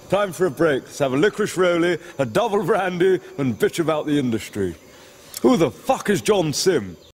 Time for a break. Let's have a licorice rollie, a double brandy, and bitch about the industry. Who the fuck is John Simm?